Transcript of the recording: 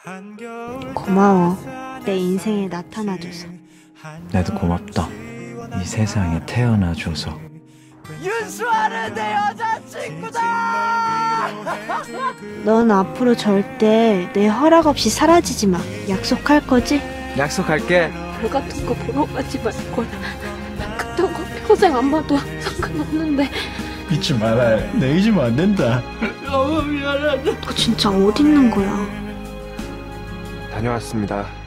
고마워. 내 인생에 나타나줘서. 나도 고맙다. 이 세상에 태어나줘서. 윤수아는 내 여자친구다! 넌 앞으로 절대 내 허락 없이 사라지지 마. 약속할 거지? 약속할게. 별 같은 거 보러 가지 말걸. 그딴 거 평생 안 봐도 상관없는데. 잊지 말아. 내 잊으면 안 된다. 너무 미안하다. 너 진짜 어디 있는 거야? 다녀왔습니다.